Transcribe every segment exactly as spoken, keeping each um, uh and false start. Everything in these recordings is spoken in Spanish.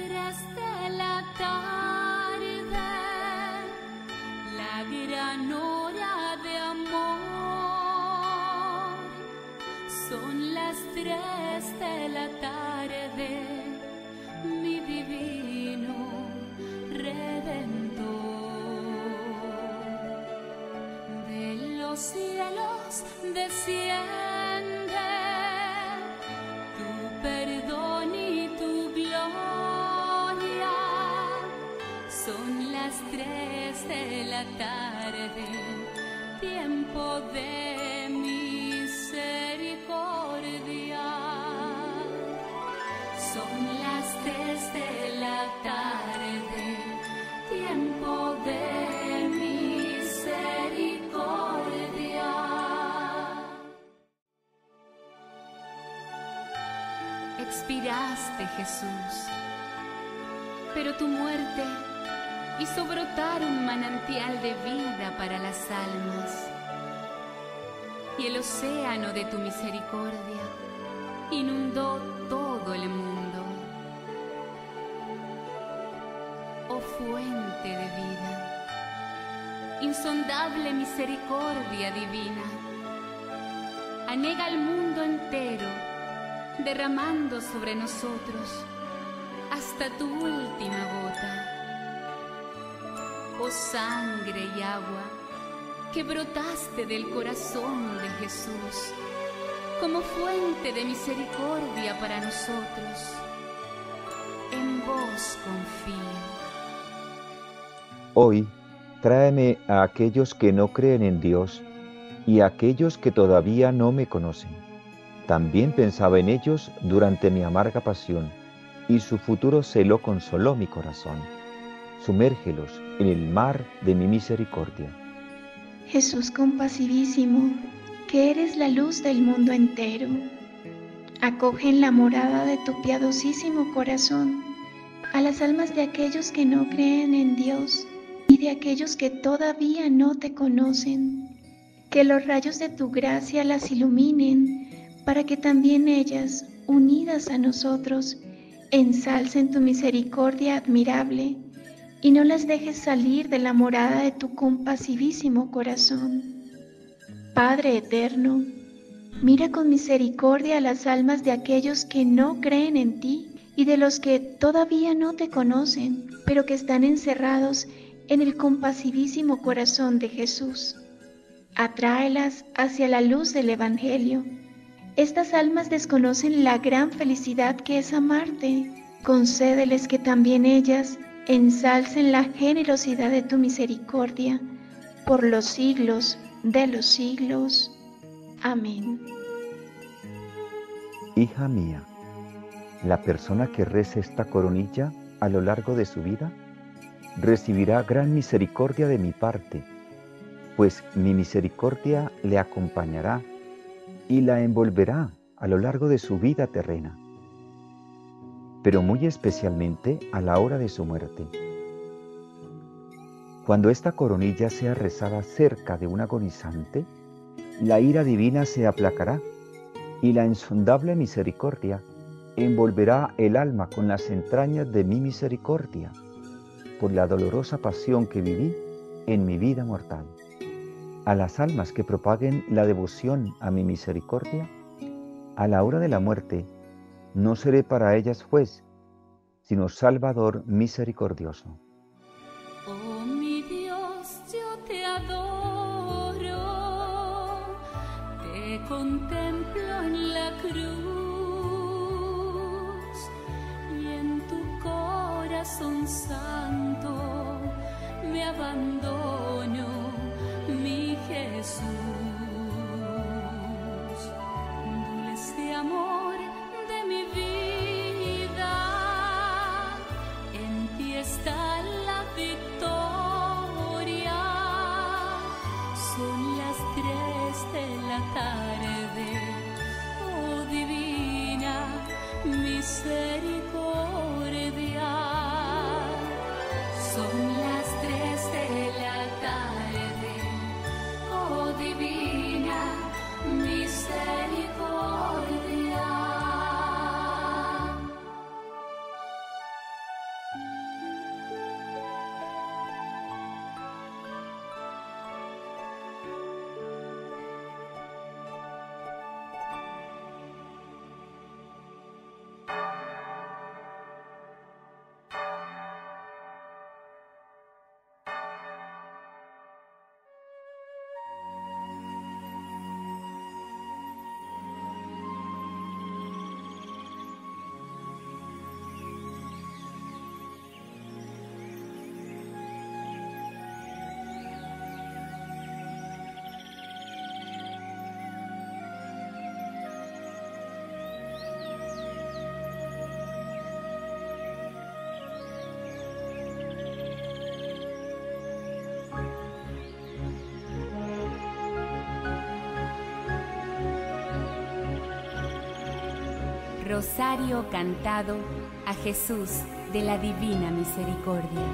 tres de la tarde, la gran hora de amor. Son las tres de la tarde, mi divino Redentor. De los cielos desciende tu perdón y tu gloria. Son las tres de la tarde, tiempo de misericordia. Son las tres de la tarde, tiempo de misericordia. Expiraste, Jesús, pero tu muerte hizo brotar un manantial de vida para las almas, y el océano de tu misericordia inundó todo el mundo. Oh fuente de vida, insondable misericordia divina, anega al mundo entero, derramando sobre nosotros hasta tu última gota. Oh sangre y agua que brotaste del corazón de Jesús como fuente de misericordia para nosotros, en vos confío. Hoy tráeme a aquellos que no creen en Dios y a aquellos que todavía no me conocen. También pensaba en ellos durante mi amarga pasión, y su futuro celo consoló mi corazón. Sumérgelos en el mar de mi misericordia. Jesús compasivísimo, que eres la luz del mundo entero, acoge en la morada de tu piadosísimo corazón a las almas de aquellos que no creen en Dios y de aquellos que todavía no te conocen. Que los rayos de tu gracia las iluminen, para que también ellas, unidas a nosotros, ensalcen tu misericordia admirable y no las dejes salir de la morada de tu compasivísimo corazón. Padre eterno, mira con misericordia a las almas de aquellos que no creen en ti y de los que todavía no te conocen, pero que están encerrados en el compasivísimo corazón de Jesús. Atráelas hacia la luz del Evangelio. Estas almas desconocen la gran felicidad que es amarte. Concédeles que también ellas ensalcen la generosidad de tu misericordia por los siglos de los siglos. Amén. Hija mía, la persona que rece esta coronilla a lo largo de su vida recibirá gran misericordia de mi parte, pues mi misericordia le acompañará y la envolverá a lo largo de su vida terrena, pero muy especialmente a la hora de su muerte. Cuando esta coronilla sea rezada cerca de un agonizante, la ira divina se aplacará y la insondable misericordia envolverá el alma con las entrañas de mi misericordia, por la dolorosa pasión que viví en mi vida mortal. A las almas que propaguen la devoción a mi misericordia, a la hora de la muerte, no seré para ellas juez, sino Salvador misericordioso. Oh mi Dios, yo te adoro, te contemplo en la cruz y en tu corazón santo me abandono, mi Jesús. Dulce amor de mi vida, en ti está la victoria. Son las tres de la tarde, oh divino Rosario cantado a Jesús de la Divina Misericordia.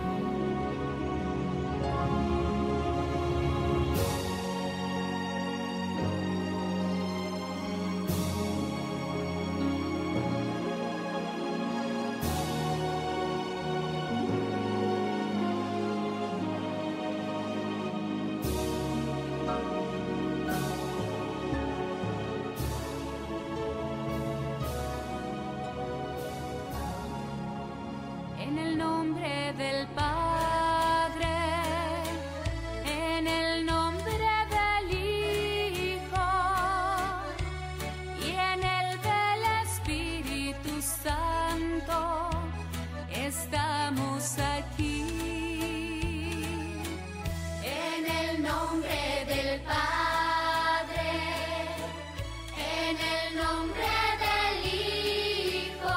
En el nombre del Padre, en el nombre del Hijo y en el del Espíritu Santo, estamos aquí. En el nombre del Padre, en el nombre del Hijo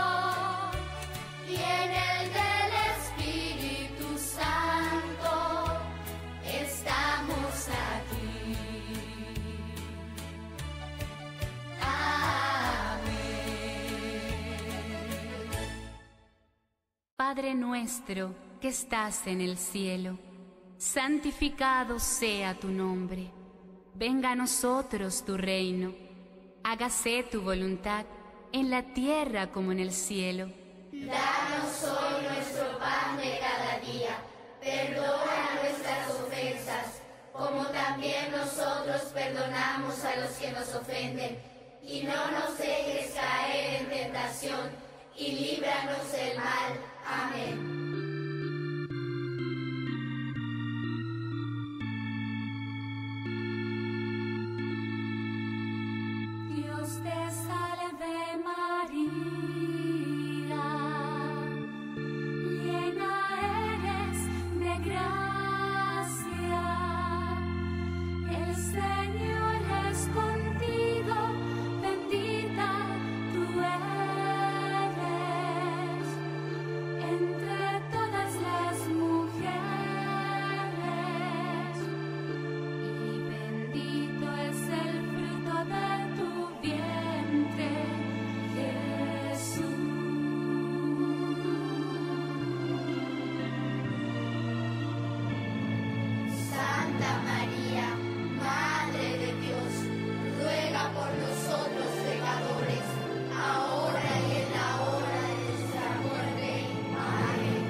y en el del Espíritu Santo, estamos aquí. Amén. Padre nuestro que estás en el cielo, santificado sea tu nombre. Venga a nosotros tu reino. Hágase tu voluntad en la tierra como en el cielo. Danos hoy nuestro pan de cada día. Perdona nuestras ofensas, como también nosotros perdonamos a los que nos ofenden. Y no nos dejes caer en tentación, y líbranos del mal. Amén. Dios te salve María, llena eres de gracia, el Señor es contigo, bendita tú eres entre todas las mujeres, y bendito es el fruto de tu vientre, Jesús. Santa María, Madre de Dios, ruega por nosotros pecadores, ahora y en la hora de nuestra muerte. Amén.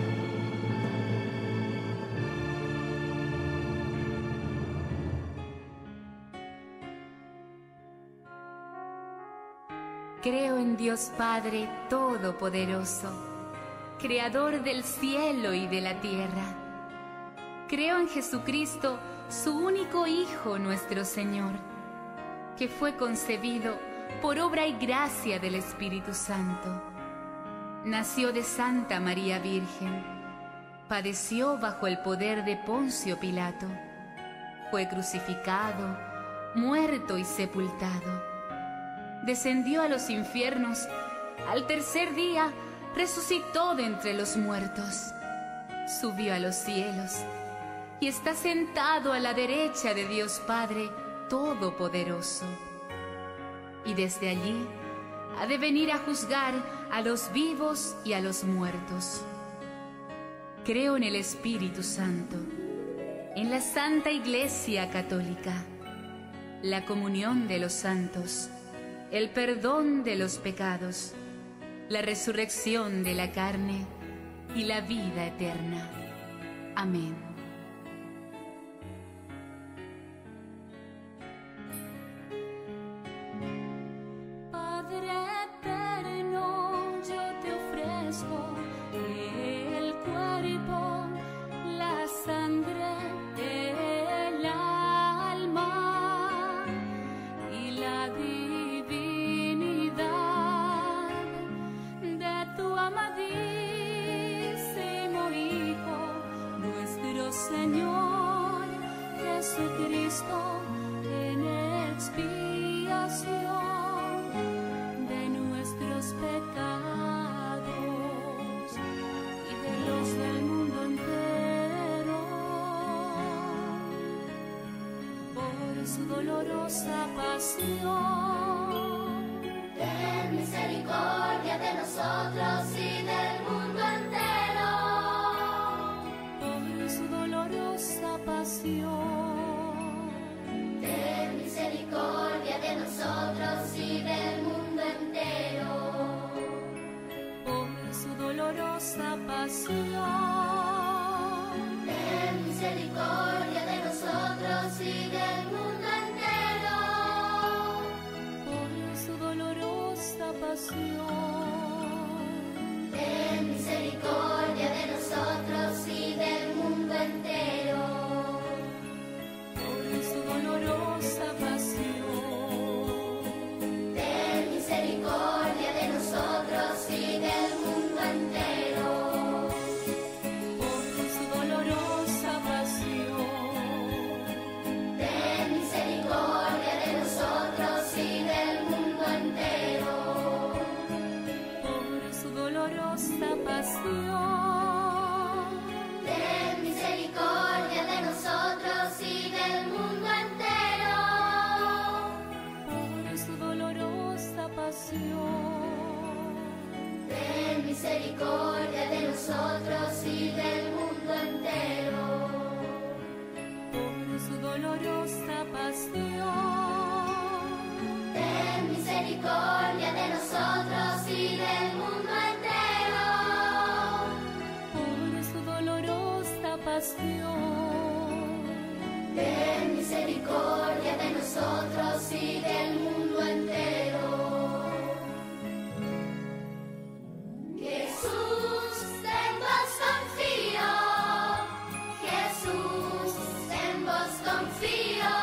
Creo en Dios Padre Todopoderoso, Creador del cielo y de la tierra. Creo en Jesucristo, su único Hijo, nuestro Señor, que fue concebido por obra y gracia del Espíritu Santo. Nació de Santa María Virgen, padeció bajo el poder de Poncio Pilato, fue crucificado, muerto y sepultado. Descendió a los infiernos, al tercer día resucitó de entre los muertos, subió a los cielos y está sentado a la derecha de Dios Padre Todopoderoso. Y desde allí ha de venir a juzgar a los vivos y a los muertos. Creo en el Espíritu Santo, en la Santa Iglesia Católica, la comunión de los santos, el perdón de los pecados, la resurrección de la carne y la vida eterna. Amén. Padre eterno, yo te ofrezco el cuerpo, la sangre, el alma y la divinidad de tu amadísimo Hijo, nuestro Señor Jesucristo, en expiación de nuestros pecados y de los del mundo entero, por su dolorosa pasión. Ten misericordia dolorosa pasión. Ten misericordia de nosotros y del mundo entero. Por su dolorosa pasión. Ten misericordia de nosotros y del mundo entero. Por su dolorosa pasión. Ten misericordia de nosotros y del mundo entero. Por su dolorosa pasión. Ten misericordia de nosotros y del mundo entero. Por su dolorosa pasión. Ten misericordia de nosotros y del mundo entero. Por su dolorosa pasión. Ten misericordia de nosotros y del mundo entero. Por su dolorosa pasión. Ten misericordia de nosotros y del mundo entero. Por su dolorosa pasión. Ten misericordia de nosotros y del mundo entero. Jesús, en vos confío. Jesús, en vos confío.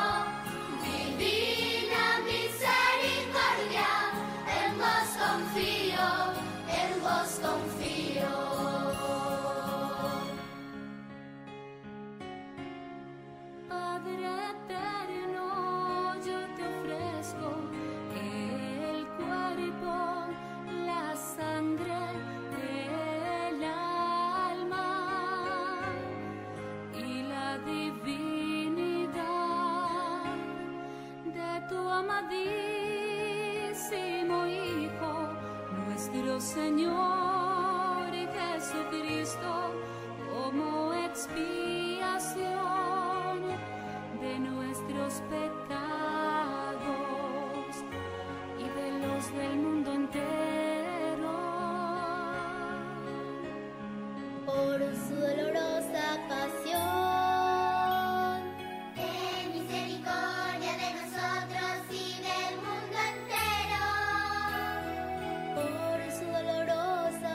Divina misericordia, en vos confío, en vos confío. Padre eterno, yo te ofrezco el cuerpo, la sangre, el alma y la divinidad de tu amadísimo Hijo, nuestro Señor Jesucristo, como expiación de nuestros pecados y de los del mundo entero. Por su dolorosa pasión. Ten misericordia de nosotros y del mundo entero. Por su dolorosa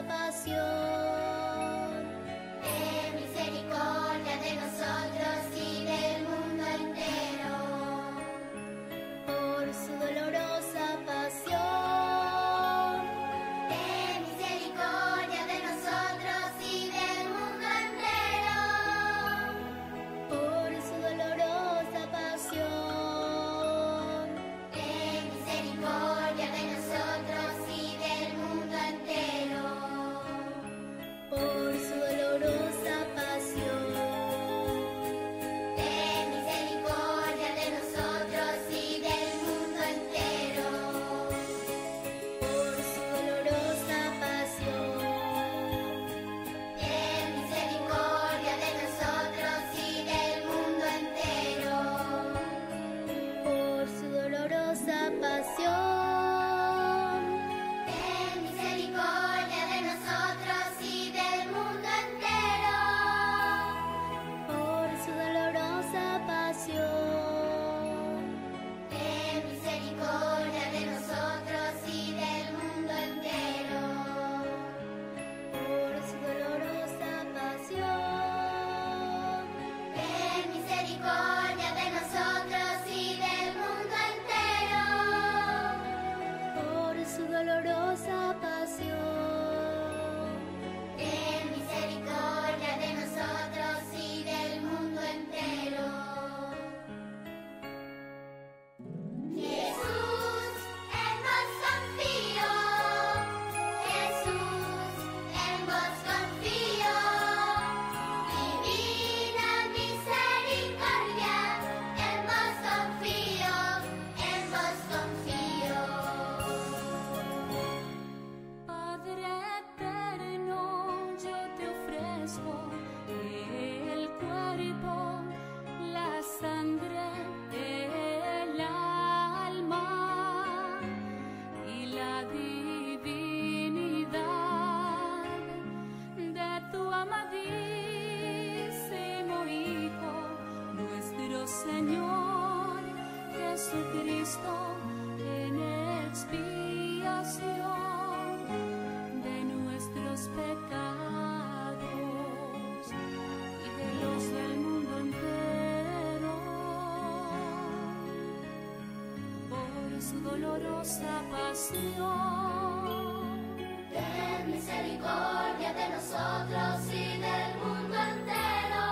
su dolorosa pasión. Ten misericordia de nosotros y del mundo entero.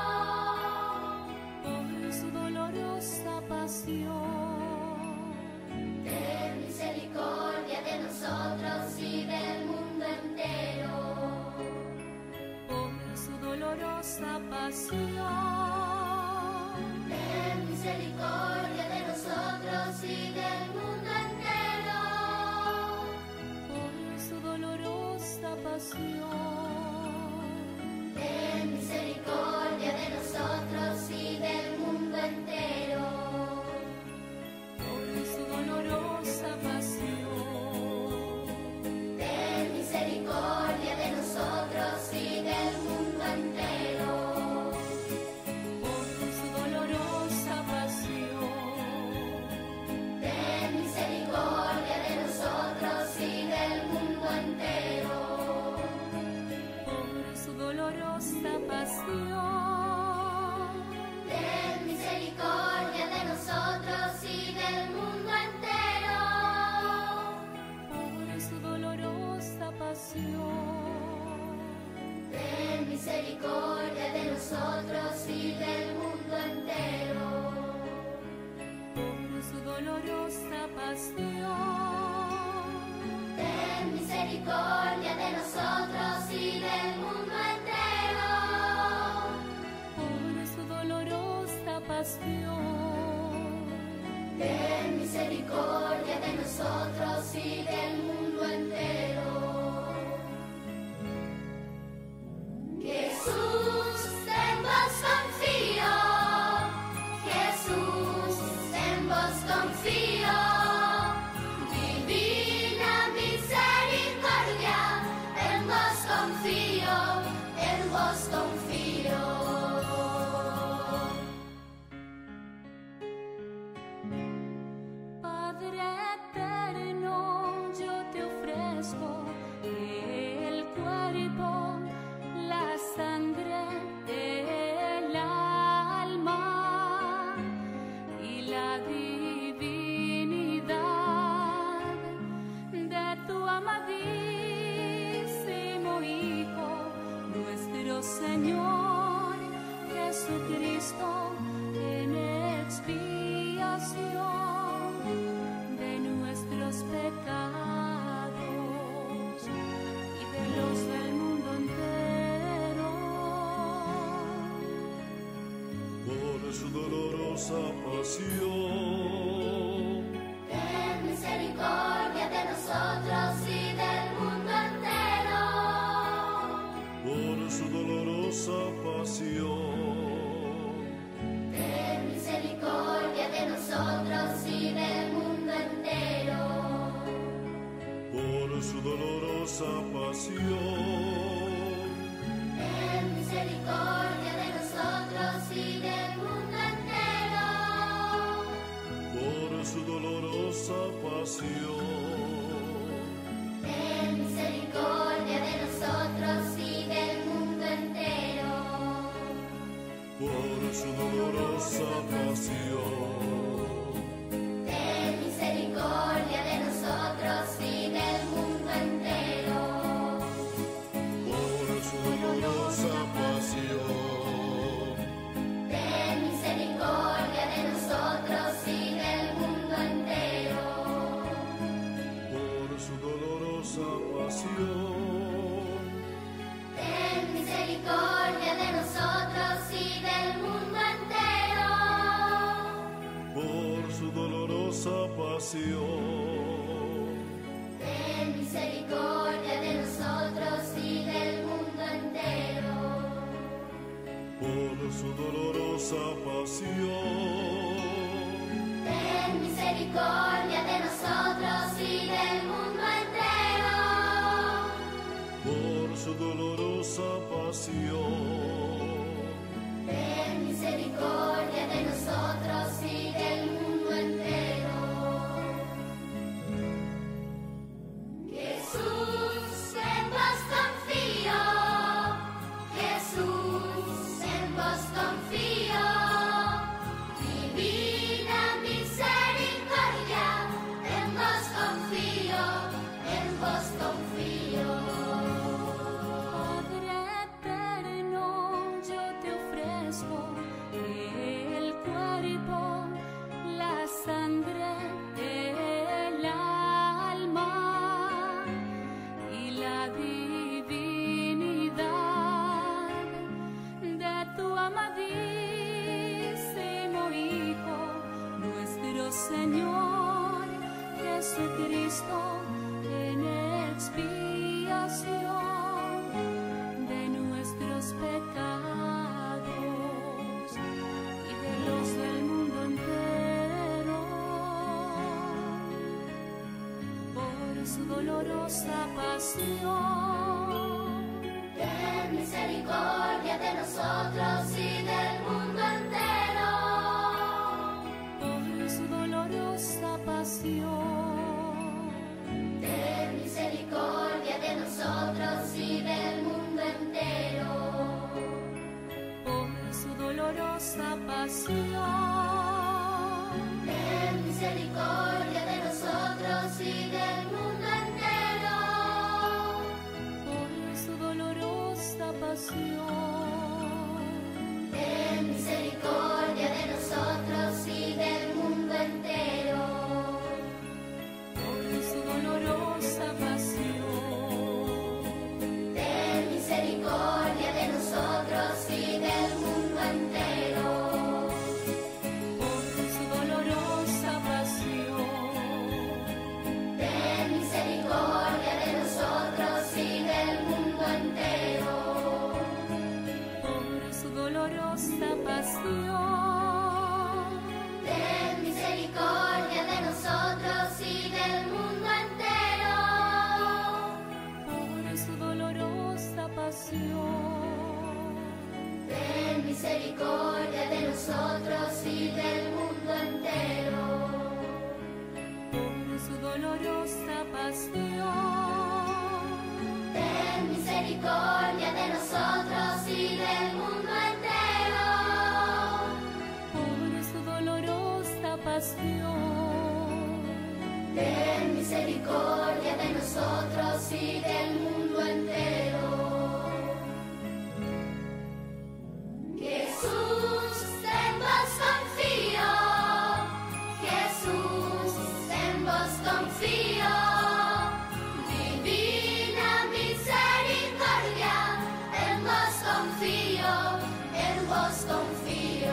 Por su dolorosa pasión. Ten misericordia de nosotros y del mundo entero. Por su dolorosa pasión. Ten misericordia de nosotros y del mundo entero. Por su dolorosa pasión. Ten misericordia de nosotros y del mundo entero. Por su dolorosa pasión. Ten misericordia de nosotros y del mundo entero. Por su dolorosa pasión. Ten misericordia de nosotros y del mundo entero. Por su dolorosa pasión. Ten misericordia de nosotros y del mundo entero. Por su dolorosa pasión. Ten misericordia de nosotros y del mundo entero. Por su dolorosa pasión. Ten misericordia de nosotros y del mundo entero. Por su dolorosa pasión. Ten misericordia de nosotros y del mundo entero. Jesús, en vos confío. Jesús, en vos confío. Divina misericordia, en vos confío, en vos confío. Padre eterno, yo te ofrezco el cuerpo, la sangre, el alma y la divinidad de tu amadísimo Hijo, nuestro Señor Jesucristo, en expiación de nuestros pecados y de los del mundo entero. Por su dolorosa pasión. Ten misericordia de nosotros y del mundo entero. Por su dolorosa pasión. Ten misericordia de nosotros y del mundo entero. Por su dolorosa pasión. Ten misericordia de nosotros y del mundo entero. Por su dolorosa pasión. Ten misericordia de nosotros y del mundo entero. Por su dolorosa pasión. Ten misericordia de nosotros y del mundo entero. Por su dolorosa pasión. Ten misericordia de nosotros y del mundo entero. Por su dolorosa pasión. Ten misericordia de nosotros y del mundo entero. Por su dolorosa pasión. Ten misericordia de nosotros y del mundo entero. Por su dolorosa pasión. Ten misericordia de nosotros y del mundo entero. Por su dolorosa pasión. Ten misericordia de nosotros y del mundo entero. Jesús, en vos confío. Jesús, en vos confío. Divina misericordia, en dolorosa pasión. Ten misericordia de nosotros y del mundo entero. Por su dolorosa pasión. Ten misericordia de nosotros y del mundo entero. Por su dolorosa pasión. Ten misericordia de nosotros y del mundo entero. Por su dolorosa pasión. Ten misericordia de nosotros y del mundo entero. Por su dolorosa pasión. Ten misericordia de nosotros y del mundo entero. Por su dolorosa pasión. Ten misericordia de nosotros y del mundo entero. Por su dolorosa pasión. Ten misericordia de nosotros y del mundo entero. Por su dolorosa pasión. Ten misericordia de nosotros y del mundo entero. Por su dolorosa pasión. Ten misericordia de nosotros y del mundo entero. Por su dolorosa pasión. Ten misericordia de nosotros y del mundo entero. Jesús, en vos confío. Jesús, en vos confío. Divina misericordia, en vos confío, en vos confío.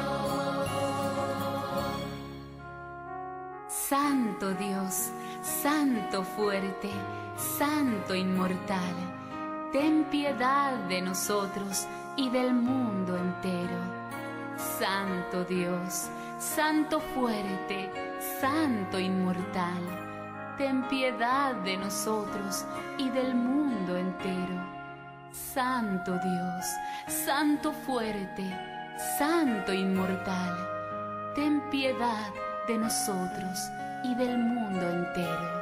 Santo Dios, Santo fuerte, Santo inmortal, ten piedad de nosotros y del mundo entero. Santo Dios, Santo fuerte, Santo inmortal, ten piedad de nosotros y del mundo entero. Santo Dios, Santo fuerte, Santo inmortal, ten piedad de nosotros y del mundo entero.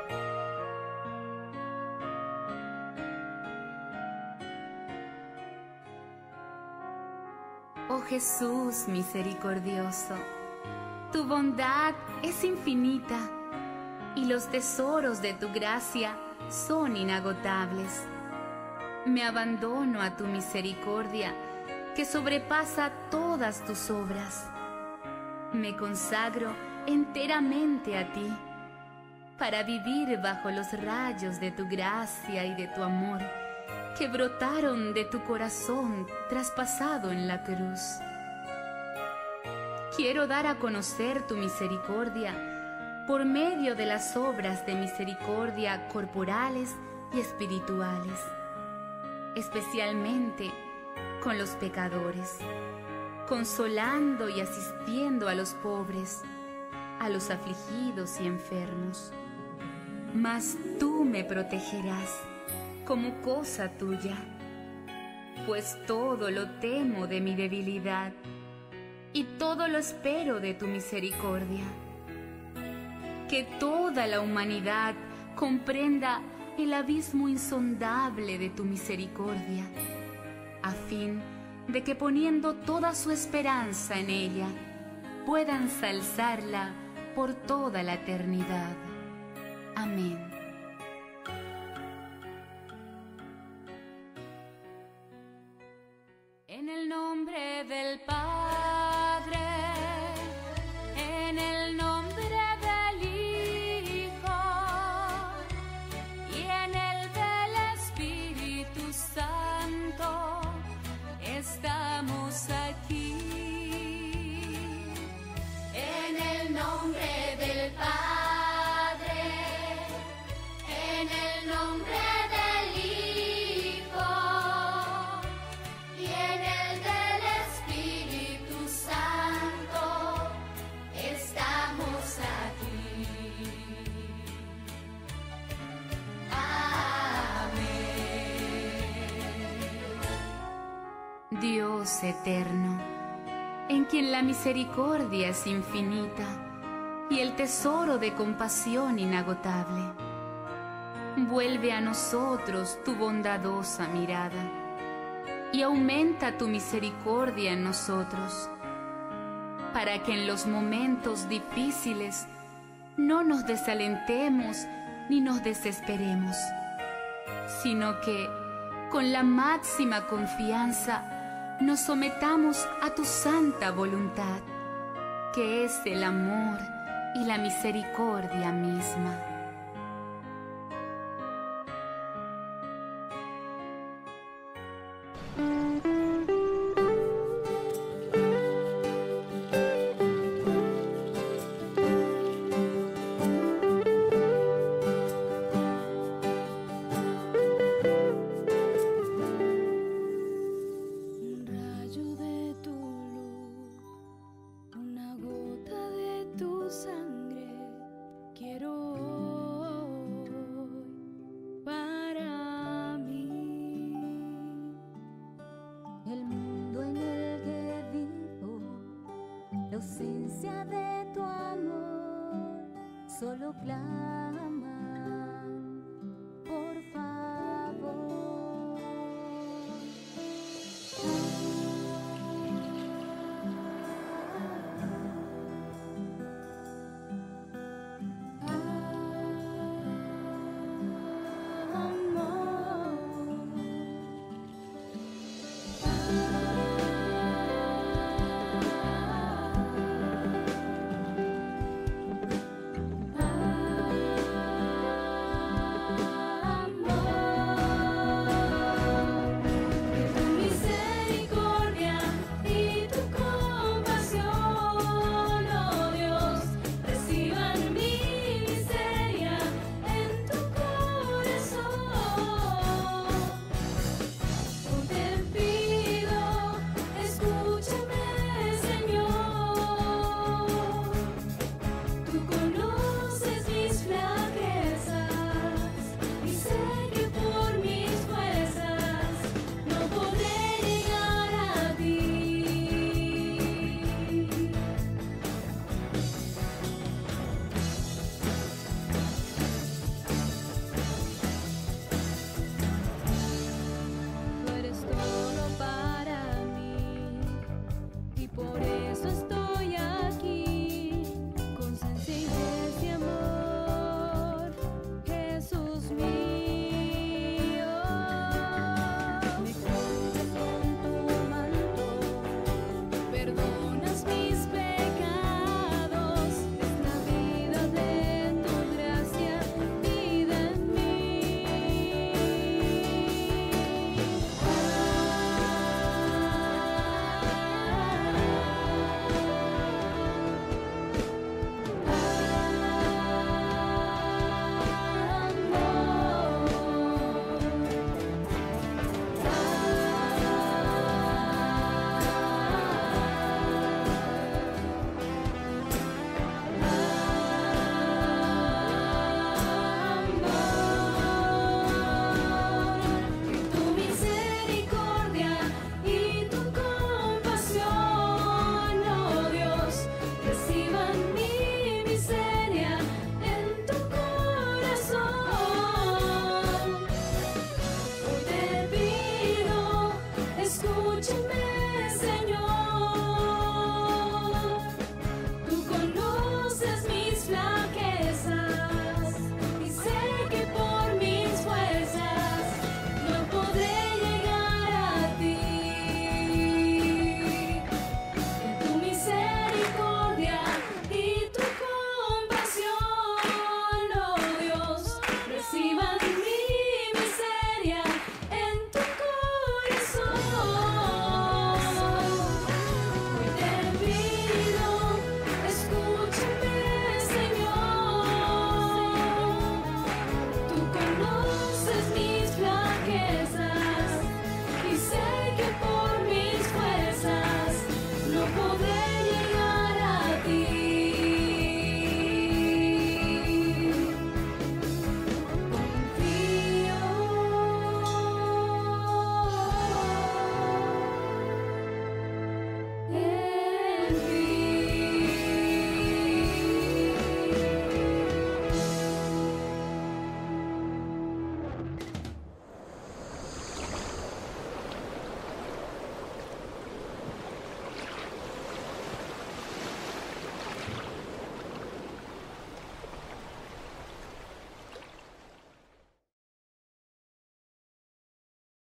Oh Jesús misericordioso, tu bondad es infinita y los tesoros de tu gracia son inagotables. Me abandono a tu misericordia que sobrepasa todas tus obras. Me consagro enteramente a ti para vivir bajo los rayos de tu gracia y de tu amor que brotaron de tu corazón traspasado en la cruz. Quiero dar a conocer tu misericordia por medio de las obras de misericordia corporales y espirituales, especialmente con los pecadores, consolando y asistiendo a los pobres, a los afligidos y enfermos. Mas tú me protegerás como cosa tuya, pues todo lo temo de mi debilidad y todo lo espero de tu misericordia. Que toda la humanidad comprenda el abismo insondable de tu misericordia, a fin de que poniendo toda su esperanza en ella, puedan ensalzarla por toda la eternidad. Amén. En el nombre del Padre, en el nombre del Hijo y en el del Espíritu Santo, estamos aquí. En el nombre del Padre, en el nombre del Hijo y en el del Espíritu Dios eterno, en quien la misericordia es infinita y el tesoro de compasión inagotable, vuelve a nosotros tu bondadosa mirada y aumenta tu misericordia en nosotros, para que en los momentos difíciles no nos desalentemos ni nos desesperemos, sino que con la máxima confianza nos sometamos a tu santa voluntad, que es el amor y la misericordia misma. La ausencia de tu amor solo clama.